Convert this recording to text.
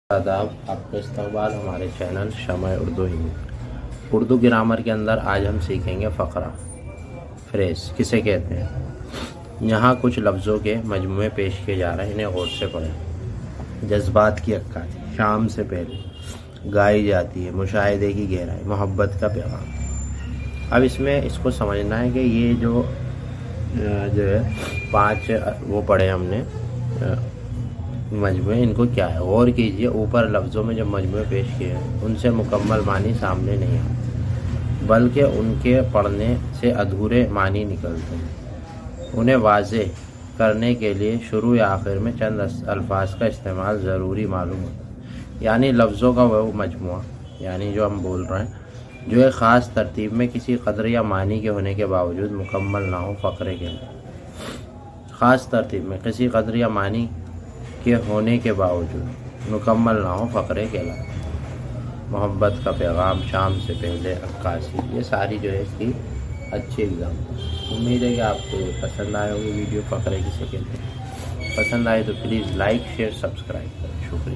आदाब, आपका इस्तकबाल हमारे चैनल शमअ उर्दू हिंदी। उर्दू ग्रामर के अंदर आज हम सीखेंगे फ़क़रा, फ्रेज़ किसे कहते हैं। यहाँ कुछ लफ्ज़ों के मजमूए पेश किए जा रहे हैं, इन्हें गौर से पढ़ें। जज्बात की अक्कासी, शाम से पहले गाई जाती है, मुशाहिदे की गहराई, मोहब्बत का पैगाम। अब इसमें इसको समझना है कि ये जो है 5 वो पढ़े हमने मजमूए, इनको क्या है गौर कीजिए। ऊपर लफ्ज़ों में जब मजमूए पेश किए हैं उनसे मुकम्मल मानी सामने नहीं आते, बल्कि उनके पढ़ने से अधूरे मानी निकलते हैं। उन्हें वाज़ेह करने के लिए शुरू या आखिर में चंद अल्फाज का इस्तेमाल ज़रूरी मालूम होता है। यानी लफ्ज़ों का वो मजमुआ, यानी जो हम बोल रहे हैं, जो एक ख़ास तरतीब में किसी कदर या मानी के होने के बावजूद मुकम्मल ना हो फ़क़रे के लिए। ख़ास तरतीब में किसी कदर या मानी के होने के बावजूद मुकम्मल ना हो फ़क़रे कहलाता है। मोहब्बत का पैगाम, शाम से पहले, अक्कासी, ये सारी जो है इसकी अच्छी एग्जाम। उम्मीद है कि आपको पसंद आए होगी वीडियो। फ़क़रे किसे कहते हैं, पसंद आए तो प्लीज़ लाइक शेयर सब्सक्राइब करें। शुक्रिया।